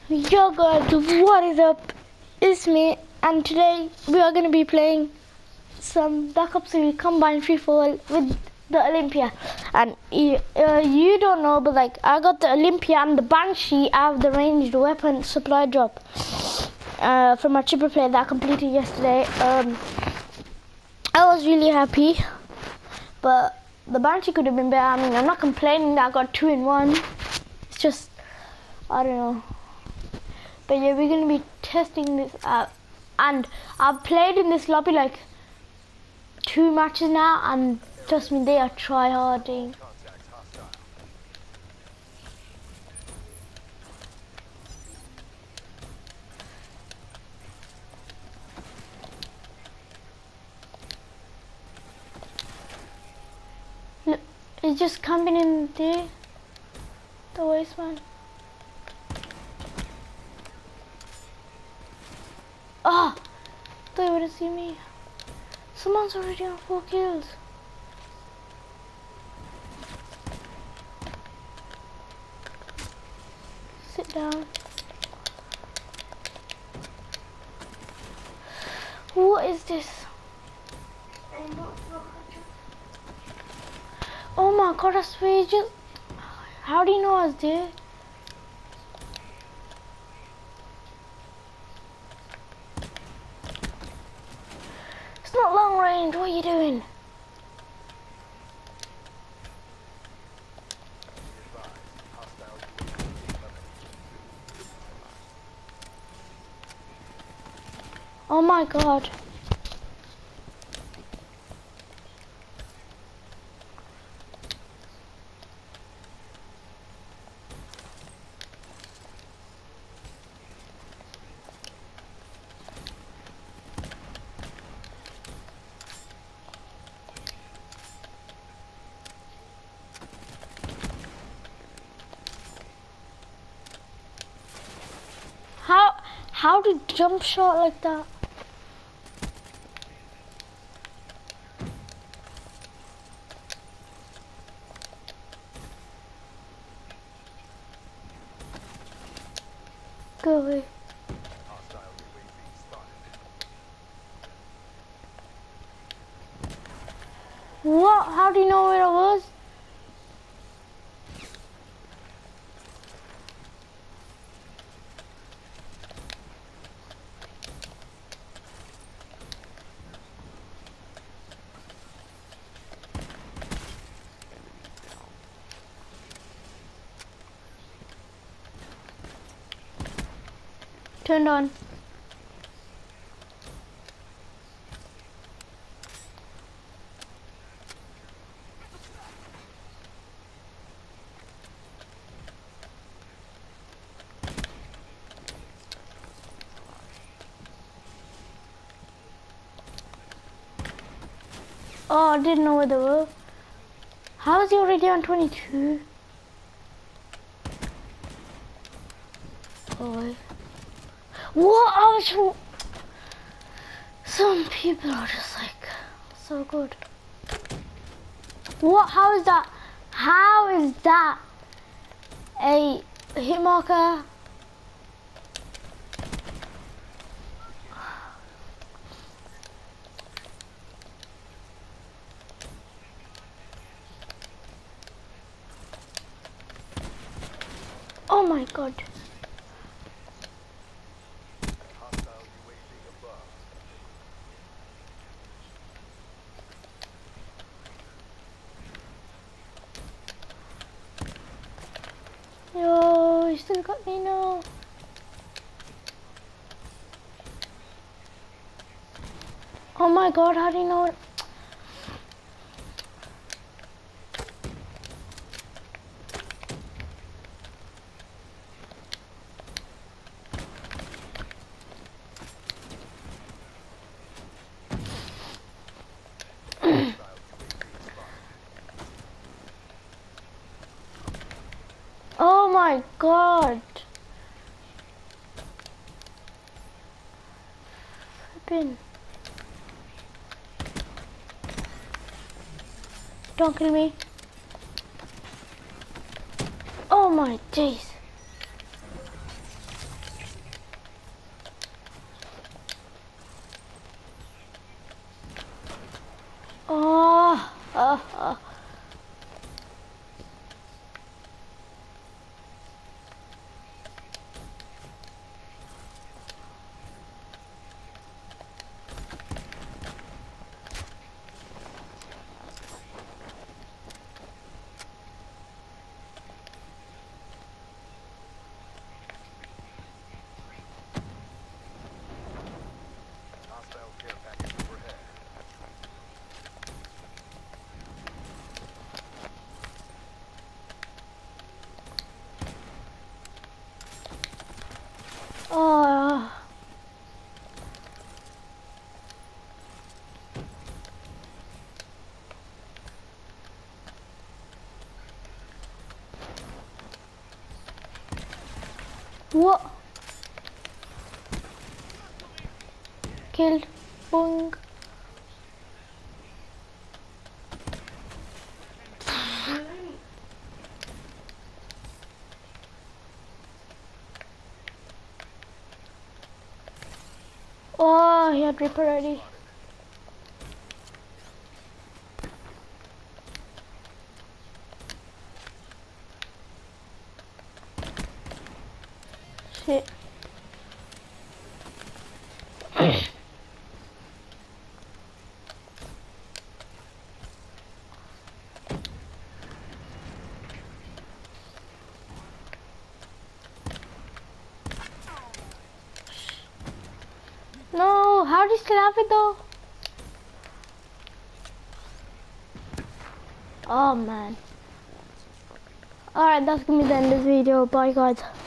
Yo guys, what is up? It's me, and today we are going to be playing some Black Ops 3 Combined Free For All with the Olympia. And you don't know, but like I got the Olympia and the Banshee out of the ranged weapon supply drop from my triple play that I completed yesterday. I was really happy, but the Banshee could have been better. I mean, I'm not complaining that I got 2 in 1. It's just, I don't know. But yeah, we're going to be testing this out. And I've played in this lobby like 2 matches now, and trust me, they are try-harding. Look, it's just coming in there, the waste man. Ah! Oh, thought you would have seen me. Someone's already on 4 kills. Sit down. What is this? Oh my god, I swear, just... How do you know I was there? It's not long range, what are you doing? Oh my god. How did jump shot like that? Go away. What? How do you know where I was? Turned on. Oh, I didn't know where they were. How is he already on 22? Oh, what? I was... Some people are just like so good. What? How is that? How is that a hit marker? Oh my god. Yo, you still got me now. Oh my god, how do you know it? Oh my god. Flippin'. Don't kill me. Oh my days. What? Killed. Boing. Oh, he had Reaper ready. Shit. No, how do you still have it though? Oh man. Alright, that's gonna be the end of the video. Bye guys.